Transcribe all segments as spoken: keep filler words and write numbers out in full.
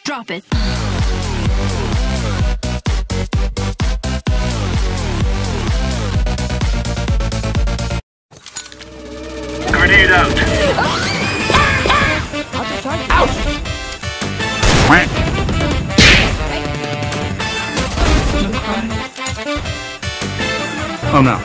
Drop it. Grenade out. Out! Oh no.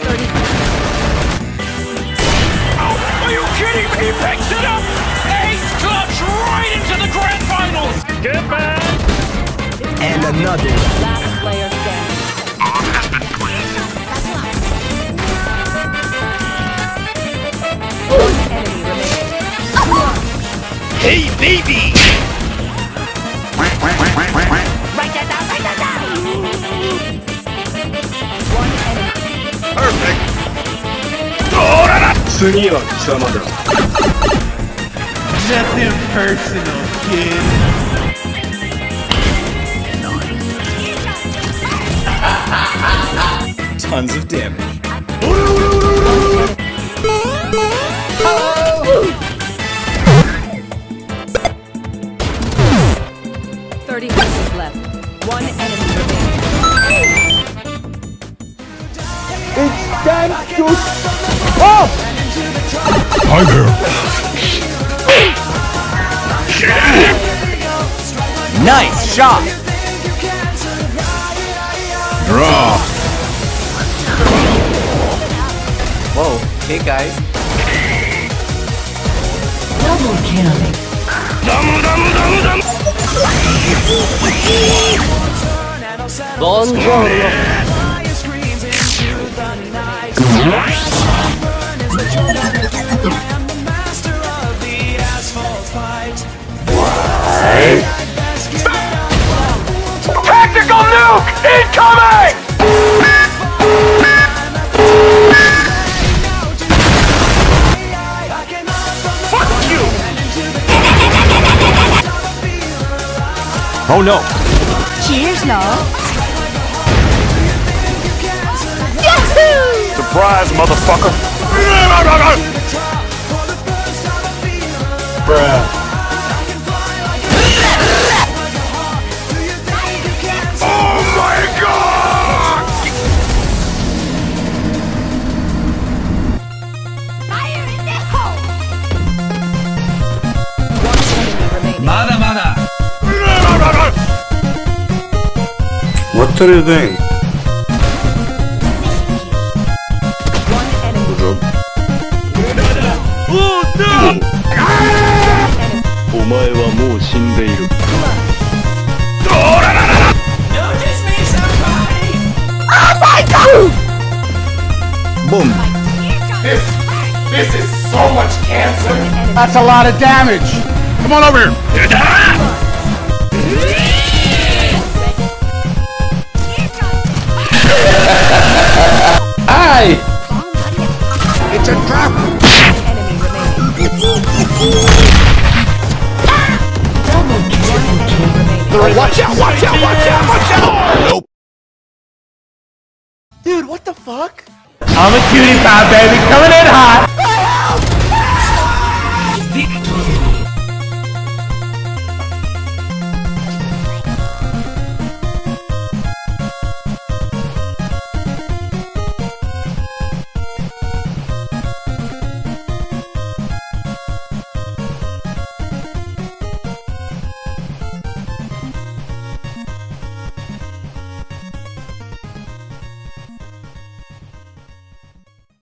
Are you kidding me? He picks it up! Ace clutch right into the grand finals! Get back! And another. Last player standing. Bomb has been planted. One enemy remaining. Hey, baby! Write that down, write that down! One enemy. Perfect! 次は貴様だ。 Nothing personal, kid. Tons of damage. Thirty seconds left. One enemy remaining. It's time to stop! Hi there. Nice shot! Draw. Whoa, hey guys. Double kill. Buongiorno. Tactical nuke incoming! Fuck you! Oh no. Cheers, love. Surprise, motherfucker. Bruh. Oh my god! Fire in the hole. One enemy remaining. Mada mada! What are you doing? One enemy. Oh no! お前はもう死んでいる。 Boom. This, this is so much cancer! That's a lot of damage. Come on over here. Aye. It's a trap. Enemy remaining. Watch out! Watch out! Watch out! Watch out! Nope. Dude, what the fuck? I'm a cutie pie, baby, coming in hot!